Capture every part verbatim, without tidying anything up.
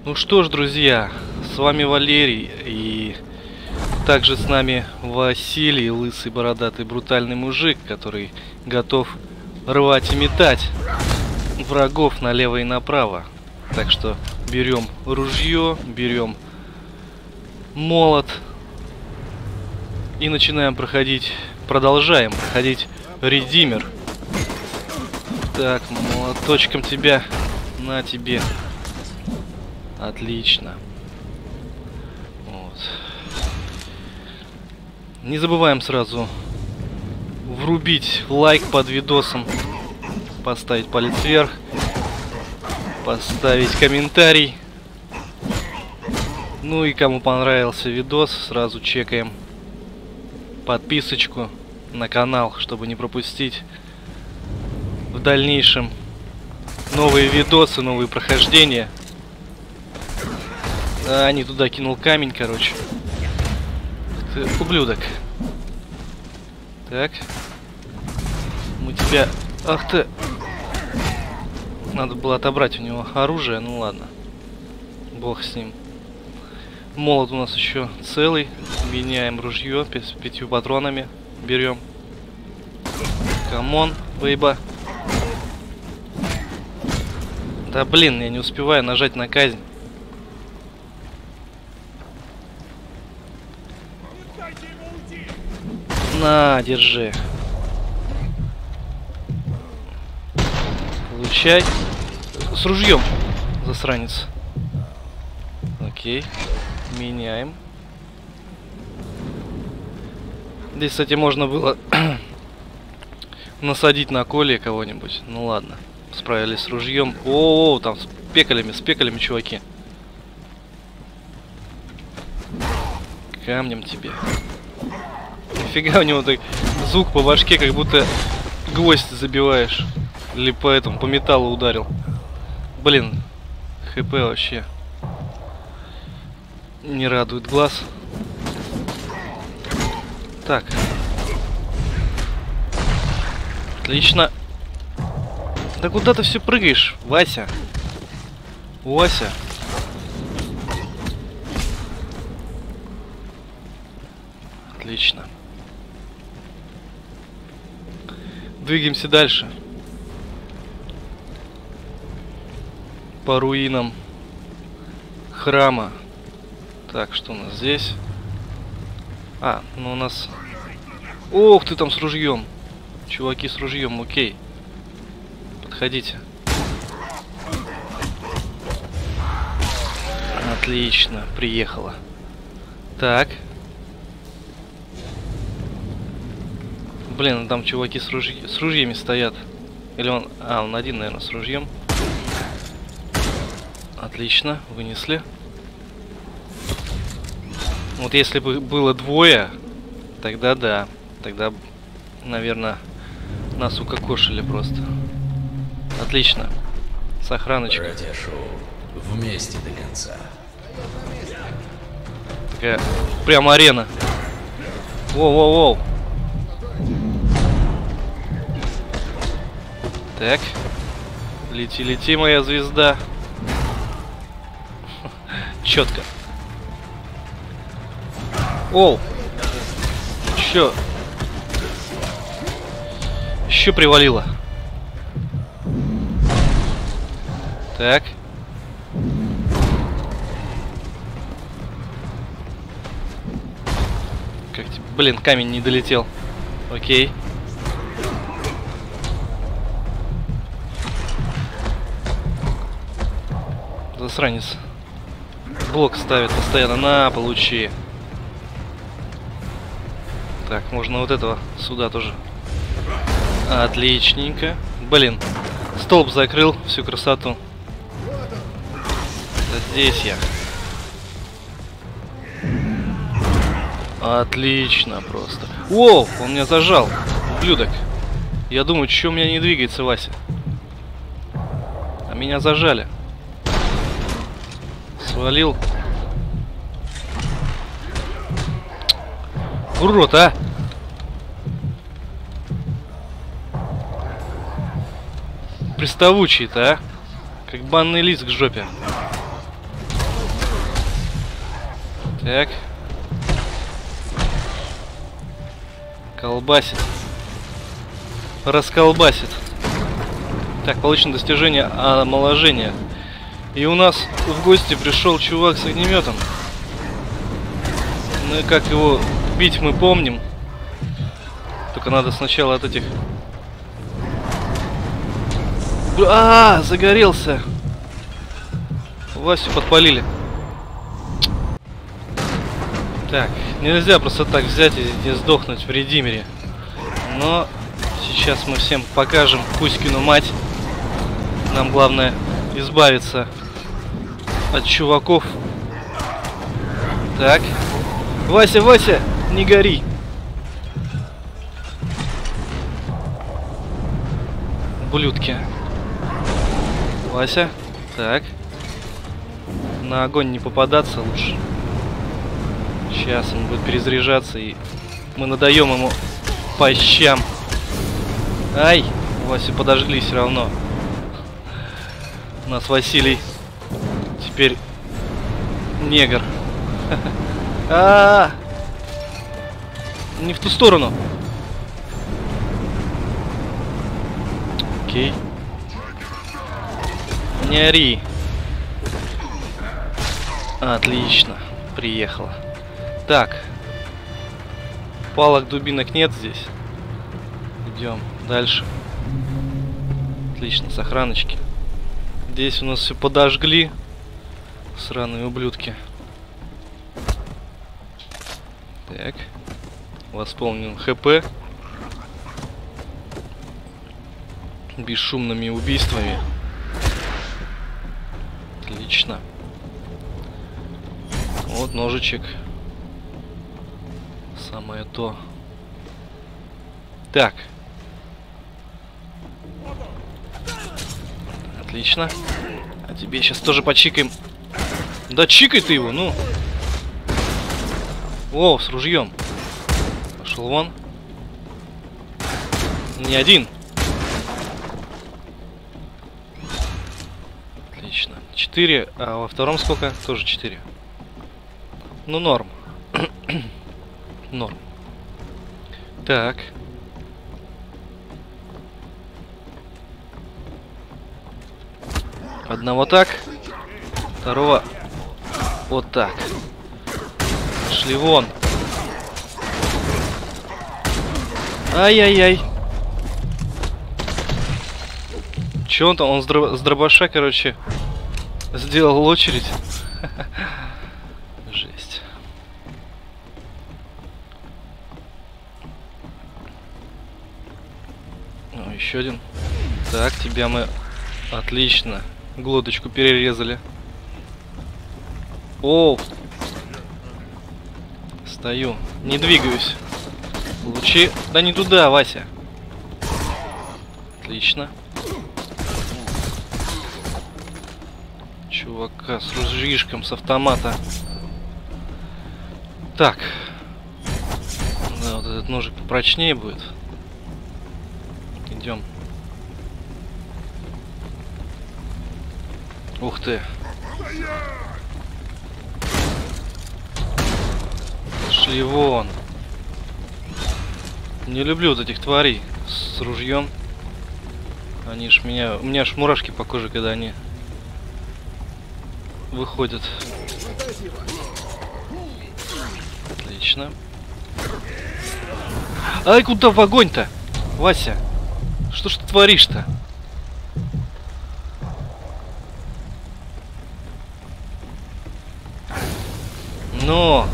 Ну что ж, друзья, с вами Валерий, и также с нами Василий, лысый, бородатый, брутальный мужик, который готов рвать и метать врагов налево и направо. Так что берем ружье, берем молот и начинаем проходить, продолжаем проходить Редимер. Так, молоточком тебя, на тебе. Отлично. Вот. Не забываем сразу врубить лайк под видосом, поставить палец вверх, поставить комментарий. Ну и кому понравился видос, сразу чекаем подписочку на канал, чтобы не пропустить в дальнейшем новые видосы, новые прохождения. А, не туда кинул камень, короче. Ты ублюдок. Так. Мы тебя... Ах ты... Надо было отобрать у него оружие, ну ладно. Бог с ним. Молот у нас еще целый. Меняем ружье с пятью патронами. Берем. Камон, бейба. Да блин, я не успеваю нажать на казнь. На, держи. Получай. С ружьем, засранец. Окей. Меняем. Здесь, кстати, можно было насадить на коле кого-нибудь. Ну ладно. Справились с ружьем. О, -о, -о, там с пекалями, с пекалями, чуваки. Камнем тебе. Нифига, у него так звук по башке, как будто гвоздь забиваешь. Или по этому, по металлу ударил. Блин, хп вообще не радует глаз. Так. Отлично. Да куда ты все прыгаешь, Вася? Вася. Отлично. Двигаемся дальше. По руинам храма. Так, что у нас здесь? А, ну у нас... Ох ты там с ружьем. Чуваки с ружьем, окей. Подходите. Отлично, приехала. Так. Блин, там чуваки с, ружь... с ружьями стоят. Или он... А, он один, наверное, с ружьем. Отлично, вынесли. Вот если бы было двое, тогда да. Тогда, наверное, нас укокошили просто. Отлично. С охраночкой. Братья Шоу, вместе до конца. Такая прям арена. Воу-воу-воу. Так. Лети, лети, моя звезда. Четко. Оу. Еще. Еще привалило. Так. Как тебе? Блин, камень не долетел. Окей. Засранец. Блок ставит постоянно. На, получи. Так, можно вот этого сюда тоже. Отличненько. Блин, столб закрыл всю красоту. Да здесь я. Отлично просто. Воу, он меня зажал. Ублюдок. Я думаю, что у меня не двигается, Вася. А меня зажали. Свалил. Урод, а! Приставучий-то, а? Как банный лист к жопе. Так. Колбасит. Расколбасит. Так, получено достижение омоложения. И у нас в гости пришел чувак с огнеметом. Ну и как его бить мы помним. Только надо сначала от этих... А, загорелся. Васю подпалили. Так, нельзя просто так взять и не сдохнуть в Редимере. Но сейчас мы всем покажем Кузькину мать. Нам главное избавиться от чуваков. Так. Вася, Вася, не гори. Ублюдки. Вася. Так. На огонь не попадаться лучше. Сейчас он будет перезаряжаться, и мы надаем ему по щам. Ай! Васю подожгли все равно. У нас Василий теперь негр. А, не в ту сторону. Окей. Не ори. Отлично. Приехала. Так. Палок, дубинок нет здесь. Идем дальше. Отлично, сохраночки. Здесь у нас все подожгли. Сраные ублюдки. Так. Восполнен ХП. Бесшумными убийствами. Отлично. Вот ножичек. Самое то. Так. Отлично. А тебе сейчас тоже почикаем. Да чикай ты его, ну. О, с ружьем. Пошел вон. Не один. Отлично. Четыре. А во втором сколько? Тоже четыре. Ну, норм. Норм. Так. Одного так. Второго вот так. Шли вон. Ай-яй-яй. Че он там? Он с, дро с дробаша, короче, сделал очередь. Жесть. Ну, еще один. Так, тебя мы... Отлично. Глоточку перерезали. О! Стою. Не двигаюсь. Лучи... Да не туда, Вася. Отлично. Чувака с ружьишком, с автомата. Так. Да, вот этот ножик попрочнее будет. Идем. Ух ты. Шли вон. Не люблю вот этих тварей с ружьем. Они ж меня... У меня аж мурашки по коже, когда они выходят. Отлично. Ай, куда в огонь-то? Вася, что ж ты творишь-то? Но!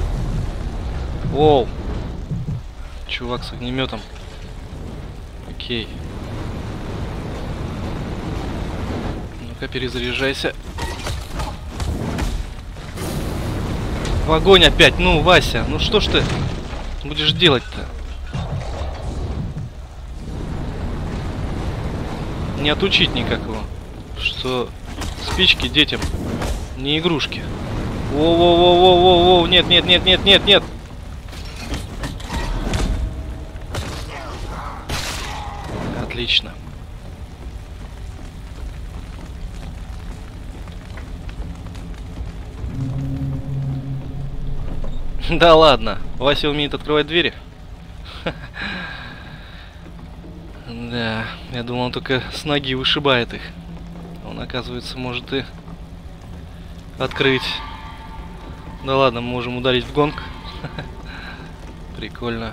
Воу! Чувак с огнеметом. Окей. Ну-ка, перезаряжайся. В огонь опять! Ну, Вася, ну что ж ты будешь делать-то? Не отучить никак его. Что спички детям не игрушки. Воу-воу-воу-воу-воу, нет, нет, нет, нет, нет, нет. Отлично. Да ладно, Вася умеет открывать двери. Да, я думал, он только с ноги вышибает их. Он, оказывается, может и открыть. Да ладно, мы можем ударить в гонг. Прикольно.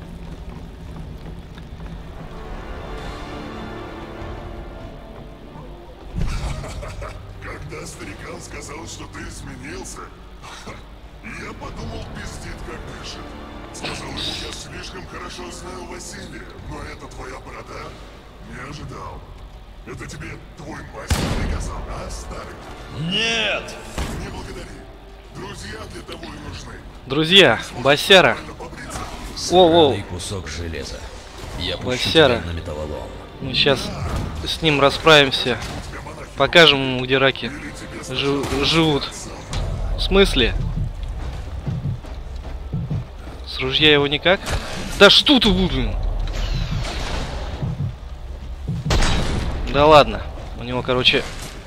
Когда старикан сказал, что ты изменился, я подумал, пиздит как дышит. Сказал ему, я слишком хорошо знаю Василия, но это твоя борода? Не ожидал. Это тебе твой мастер приказал, а, старый? Нет! Не благодари. Друзья для того и нужны. Друзья, Басяра. Воу-воу. Сраный кусок железа. Я пущу Басяра. тебя на металлолом. Мы сейчас с ним расправимся. Покажем ему, где раки жив живут. В смысле? С ружья его никак? Да что ты, блин? Да ладно. У него, короче...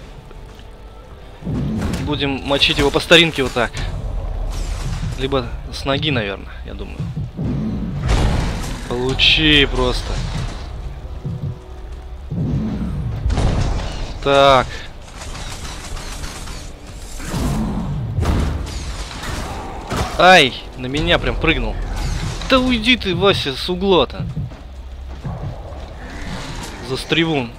Будем мочить его по старинке вот так. Либо с ноги, наверное, я думаю. Получи просто. Так. Ай, на меня прям прыгнул. Да уйди ты, Вася, с угла-то. Застревун.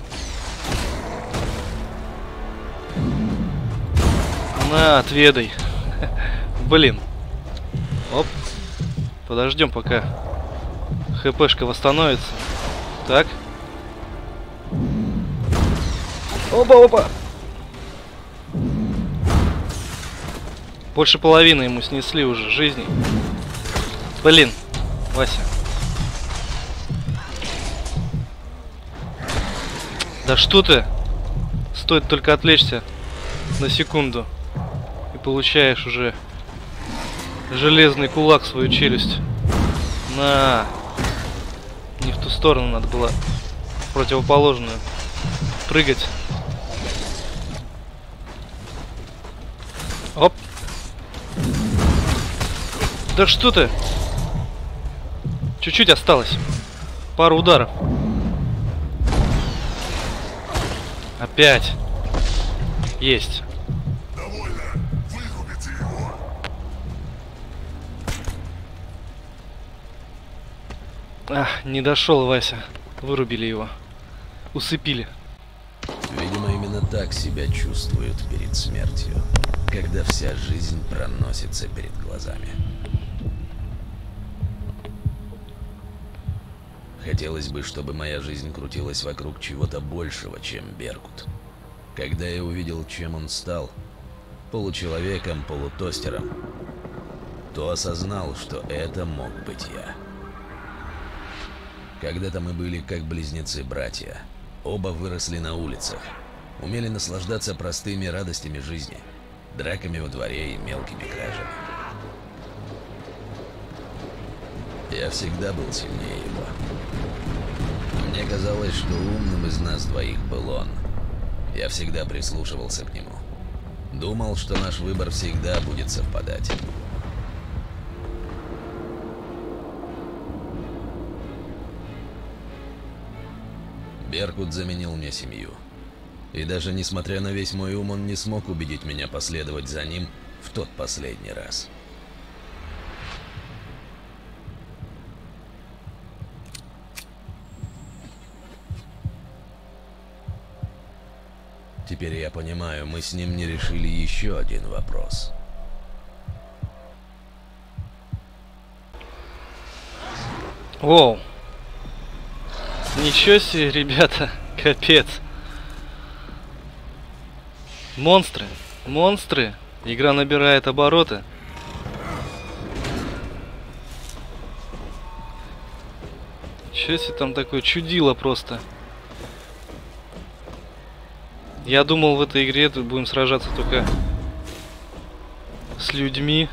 На, отведай. Блин. Оп. Подождем, пока хпшка восстановится. Так. Опа-опа. Больше половины ему снесли уже жизни. Блин, Вася. Да что ты? Стоит только отвлечься на секунду. И получаешь уже железный кулак в свою челюсть. На. Не в ту сторону надо было. В противоположную. Прыгать. Оп. Да что ты? Чуть-чуть осталось. Пару ударов. Опять. Есть. Довольно. Вырубите его. Ах, не дошел, Вася. Вырубили его. Усыпили. Видимо, именно так себя чувствуют перед смертью, когда вся жизнь проносится перед глазами. Хотелось бы, чтобы моя жизнь крутилась вокруг чего-то большего, чем Беркут. Когда я увидел, чем он стал, получеловеком, полутостером, то осознал, что это мог быть я. Когда-то мы были как близнецы-братья. Оба выросли на улицах, умели наслаждаться простыми радостями жизни, драками во дворе и мелкими кражами. Я всегда был сильнее его. Мне казалось, что умным из нас двоих был он. Я всегда прислушивался к нему. Думал, что наш выбор всегда будет совпадать. Беркут заменил мне семью. И даже несмотря на весь мой ум, он не смог убедить меня последовать за ним в тот последний раз. Теперь я понимаю, мы с ним не решили еще один вопрос. Воу. Ничего себе, ребята. Капец. Монстры. Монстры. Игра набирает обороты. Чё себе там такое чудило просто. Я думал, в этой игре будем сражаться только с людьми.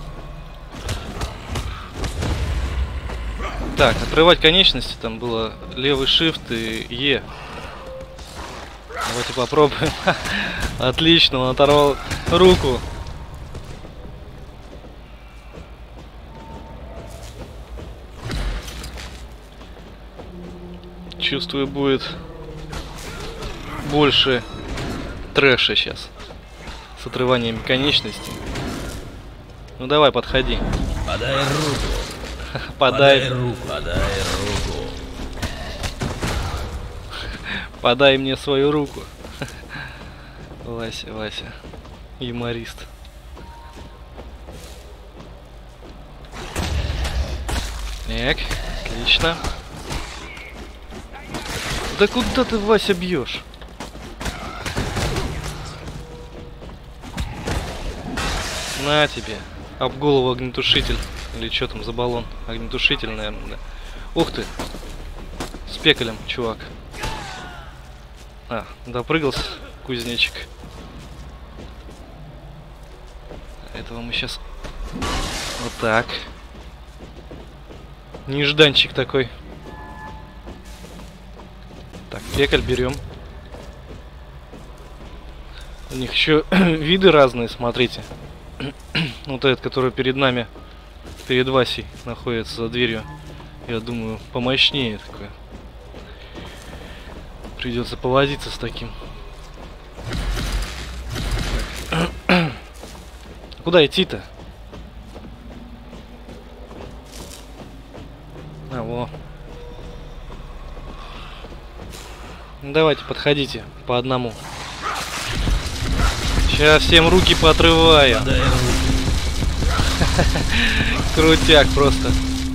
Так, отрывать конечности там было левый shift и E. Давайте попробуем. Отлично, он оторвал руку. чувствую, будет больше трэша сейчас. С отрыванием конечностей. Ну давай, подходи. Подай руку. Подай. Подай руку. Подай руку. Подай мне свою руку. Вася, Вася. Юморист. Так, отлично. Да куда ты, Вася, бьешь? На тебе. Об голову огнетушитель. Или что там за баллон? Огнетушитель, наверное, да. Ух ты. С пекалем, чувак. А, допрыгался, кузнечик. Этого мы сейчас... Вот так. Нежданчик такой. Так, пекаль берем. У них еще виды разные, смотрите. Вот этот, который перед нами, перед Васей находится за дверью. Я думаю, помощнее такой. Придется повозиться с таким. Так. Куда идти-то? А, во. Ну, давайте, подходите по одному. Сейчас всем руки поотрываю. Подай руку. Крутяк просто.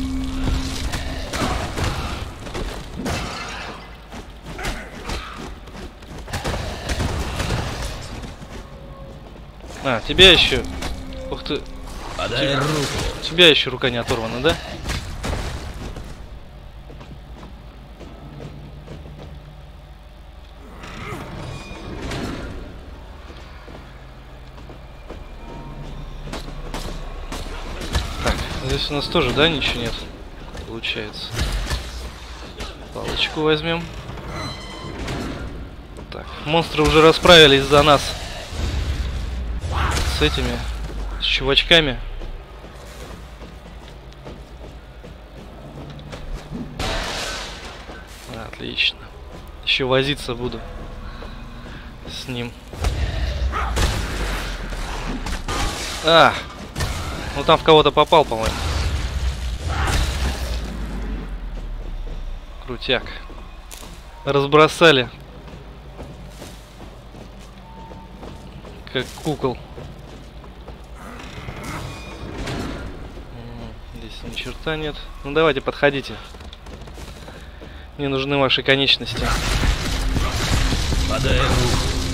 А, тебя еще. Ух ты. Подай руку. У тебя еще рука не оторвана, да? Так, здесь у нас тоже, да, ничего нет? Получается. Палочку возьмем. Так, монстры уже расправились за нас. С этими, с чувачками. Отлично. Еще возиться буду с ним. А, ну там в кого-то попал, по-моему. Крутяк. Разбросали. Как кукол. Здесь ни черта нет. Ну давайте, подходите. Мне нужны ваши конечности. Подай руку.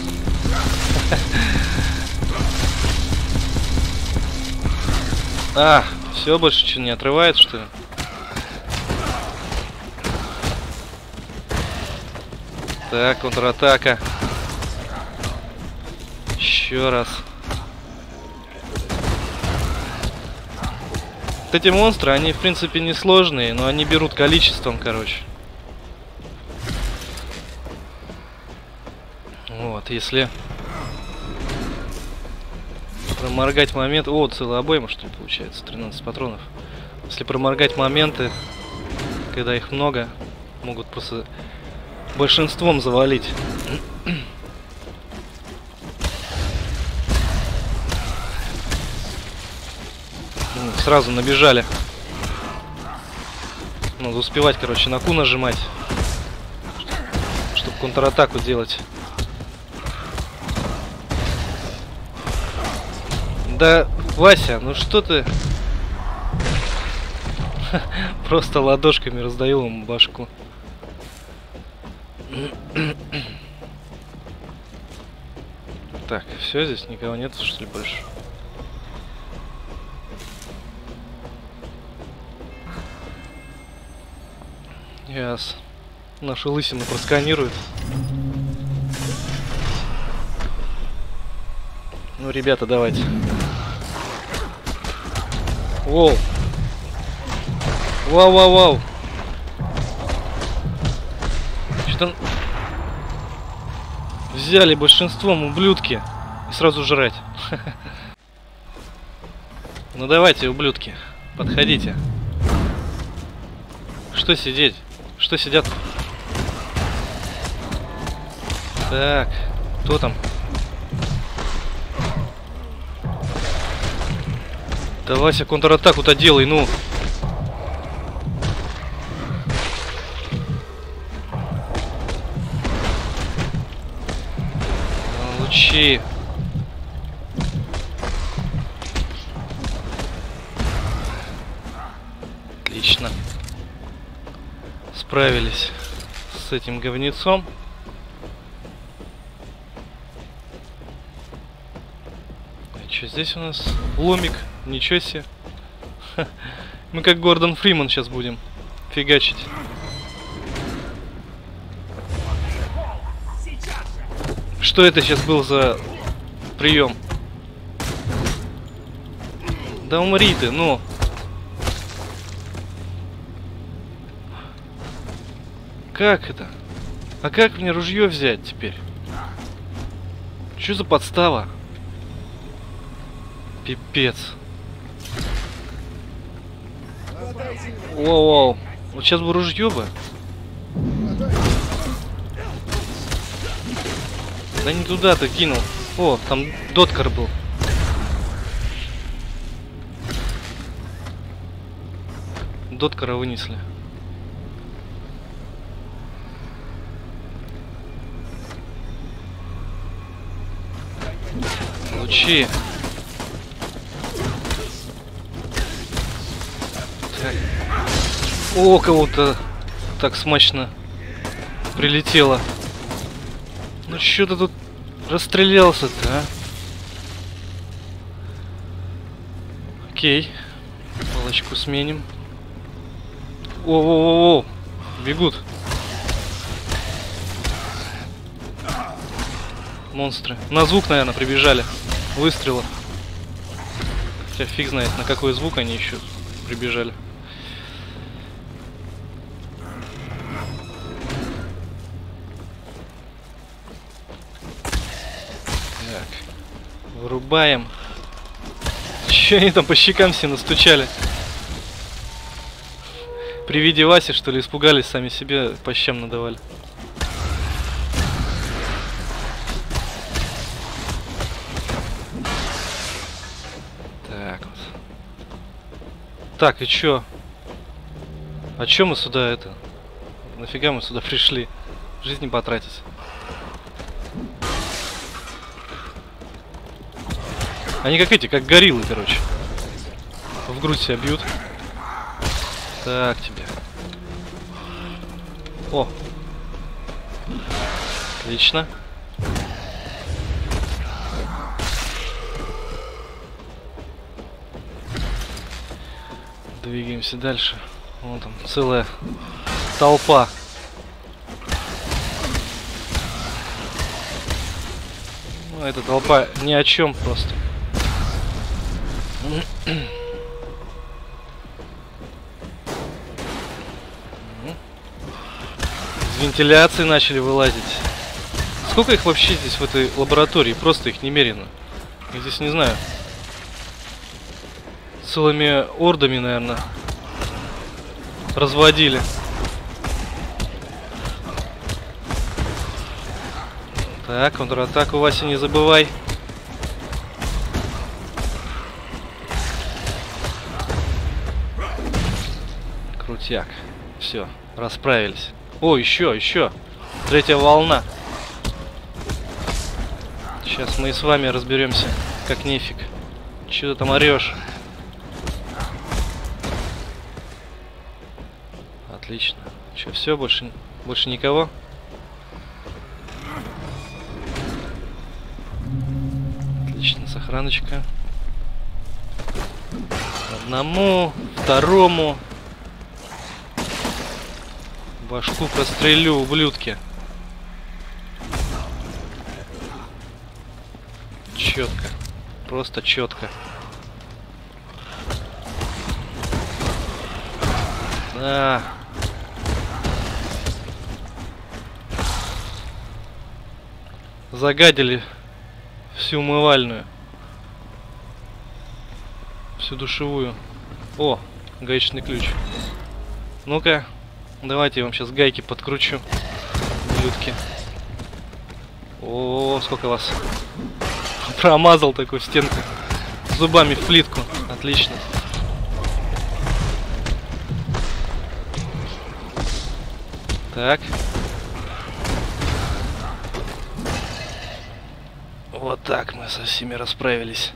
А, все, больше что, не отрывает, что ли? Так, контратака. Еще раз. Вот эти монстры, они в принципе не сложные, но они берут количеством, короче. Вот, если проморгать момент... О, целая обойма, что ли, получается, тринадцать патронов. Если проморгать моменты, когда их много, могут просто большинством завалить. Сразу набежали. Надо успевать, короче, на Q нажимать, чтобы контратаку делать. Да, Вася, ну что ты? Просто ладошками раздаю ему башку. Так, все, здесь никого нет, что ли, больше? Яс. Нашу лысину просканируют. Ну, ребята, давайте. Воу. Вау, вау, вау. Что-то взяли большинством, ублюдки. И сразу жрать. Ну давайте, ублюдки, подходите. Что сидеть? Что сидят? Так, кто там? Давайся контратаку-то делай, ну. Лучи. Отлично. Справились с этим говнецом. А что здесь у нас? Ломик. Ничего себе. Ха. Мы как Гордон Фриман сейчас будем фигачить. Что это сейчас был за прием? Да умри ты, ну. Как это? А как мне ружье взять теперь? Что за подстава? Пипец. Воу-воу. Вот сейчас бы ружье бы. Да не туда ты кинул. О, там доткар был. Доткара вынесли. Лучи. Так. О, кого-то так смачно прилетело. Ну что ты тут расстрелялся-то, а? Окей. Палочку сменим. О-о-о-о! Бегут. Монстры. На звук, наверное, прибежали. Выстрелов. Хотя фиг знает, на какой звук они еще прибежали. Так. Вырубаем. Че они там по щекам все настучали? При виде Васи, что ли, испугались, сами себе по щам надавали. Так вот. Так, и чё? А чё мы сюда это? Нафига мы сюда пришли? Жизнь не потратить. Они как эти, как гориллы, короче. В грудь себя бьют. Так тебе. О. Отлично. Двигаемся дальше. Вон там целая толпа. Ну, эта толпа ни о чем просто. Из вентиляции начали вылазить. Сколько их вообще здесь в этой лаборатории? Просто их немерено. Я здесь не знаю. Целыми ордами, наверное, разводили. Так, контратаку, Вася, не забывай. Крутяк. Все, расправились. О, еще, еще. Третья волна. Сейчас мы и с вами разберемся, как нефиг. Че ты там орешь? Отлично. Че, все, больше, больше никого? Отлично, сохраночка. Одному, второму. Башку прострелю, ублюдки. Четко. Просто четко. Да. Загадили всю умывальную. Всю душевую. О, гаечный ключ. Ну-ка. Давайте я вам сейчас гайки подкручу, ублюдки. О, сколько вас. Промазал такую стенку. Зубами в плитку. Отлично. Так. Вот так мы со всеми расправились.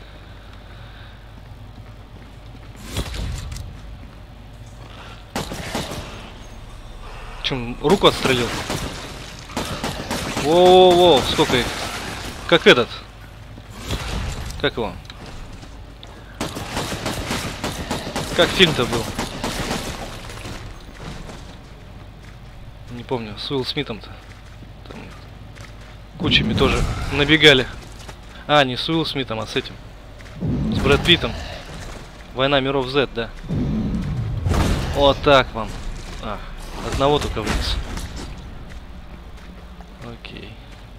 Чем, руку отстрелил? Воу-воу-воу, сколько их? Как этот? Как его? Как фильм-то был? Не помню, с Уилл Смитом-то. Там кучами тоже набегали. А, не с Уилл Смитом, а с этим. С Брэд Питтом. Война миров Z, да. Вот так вам. А, одного только вниз. Окей.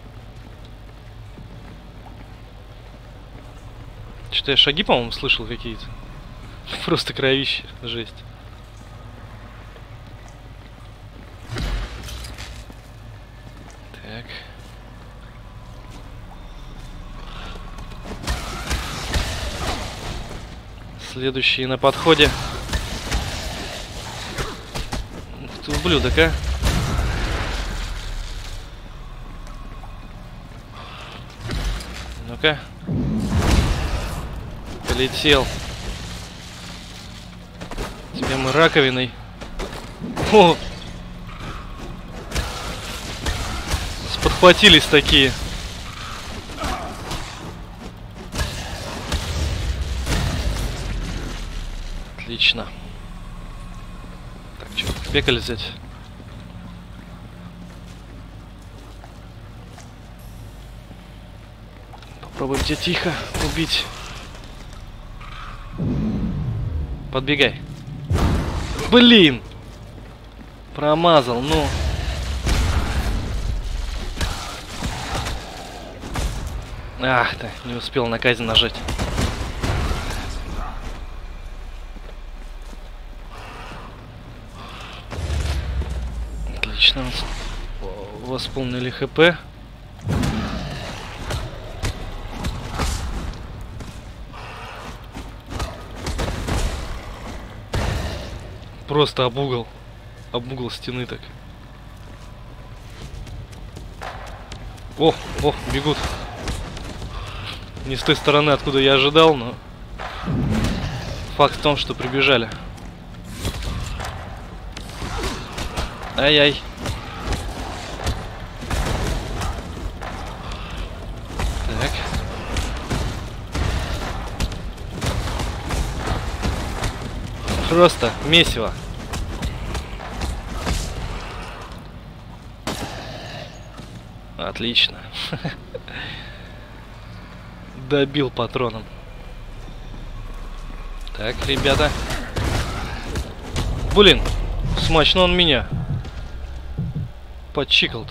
Что-то я шаги, по-моему, слышал какие-то. Просто кровище, жесть. Так. Следующие на подходе. Ух ты, ублюдок, а. Ну-ка. Полетел. Тебя мы раковиной. О! Сподхватились такие. Отлично. Так, что, пекаль взять? Попробуем тебя тихо убить. Подбегай. Блин! Промазал, ну. Ах ты, не успел на казнь нажать. Отлично. Восполнили ХП. Просто об угол. Об угол стены так. О, о, бегут. Не с той стороны, откуда я ожидал, но факт в том, что прибежали. Ай-яй. Так. Просто месиво. Отлично. Добил патроном. Так, ребята. Блин, смачно он меня подчикал-то.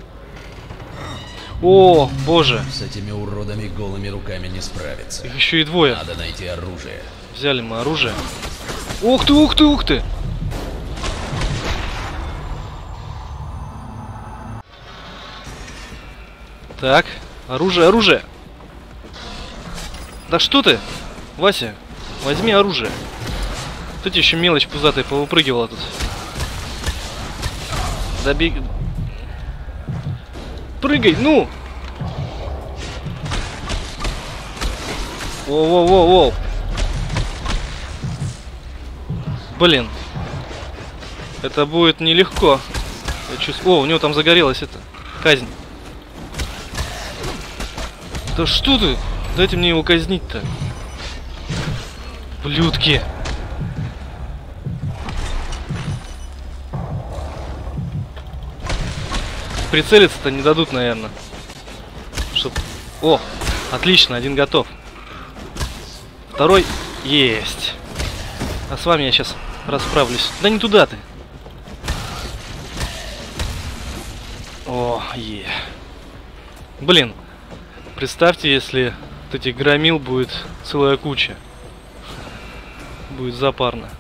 О, боже. С этими уродами голыми руками не справиться. Их еще и двое. Надо найти оружие. Взяли мы оружие. Ух ты, ух ты, ух ты. Так, оружие, оружие. Да что ты, Вася, возьми оружие. Тут еще мелочь пузатая повыпрыгивала тут. Добег... Прыгай, ну! Воу-воу-воу-воу. Блин. Это будет нелегко. Я чувствую... О, у него там загорелась эта казнь. Да что ты? Дайте мне его казнить-то. Блюдки. Прицелиться-то не дадут, наверное. Чтоб... О, отлично, один готов. Второй есть. А с вами я сейчас расправлюсь. Да не туда ты. О, е. Блин. Представьте, если вот этих громил будет целая куча. Будет запарно.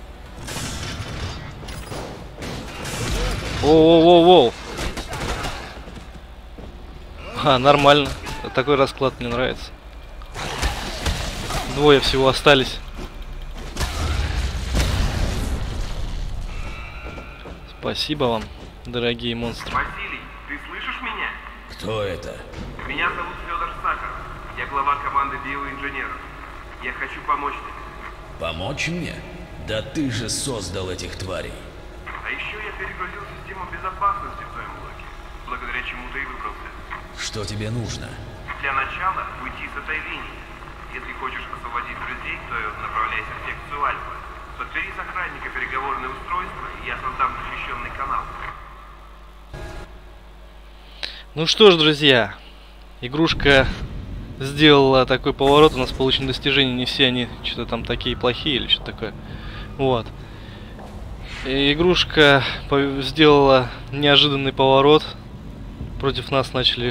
Воу-воу-воу-воу. А, нормально. Такой расклад мне нравится. Двое всего остались. Спасибо вам, дорогие монстры. Василий, ты слышишь меня? Кто это? Меня зовут Федор Сахаров. Я глава команды биоинженеров. Я хочу помочь тебе. Помочь мне? Да ты же создал этих тварей. А еще я перегрузил систему безопасности в твоем блоке, благодаря чему ты и выбрался. Что тебе нужно? Для начала уйти с этой линии. Если хочешь освободить друзей, то направляйся в секцию Альфа. Подбери с охранника переговорное устройство, и я создам защищенный канал. Ну что ж, друзья, игрушка сделала такой поворот, у нас получены достижения, не все они что-то там такие плохие или что-то такое. Вот. И игрушка сделала неожиданный поворот. Против нас начали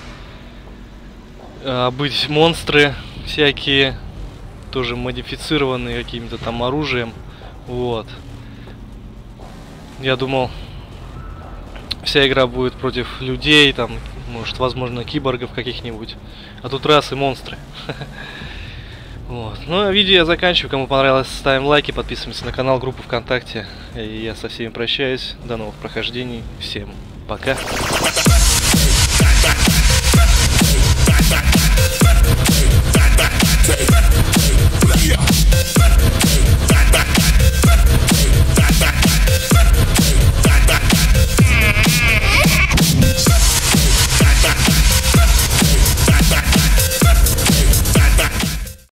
э, быть монстры всякие, тоже модифицированные каким-то там оружием. Вот. Я думал, вся игра будет против людей, там, может, возможно, киборгов каких-нибудь. А тут раз и монстры. Вот. Ну, а видео я заканчиваю. Кому понравилось, ставим лайки, подписываемся на канал, группу ВКонтакте. И я со всеми прощаюсь. До новых прохождений. Всем пока.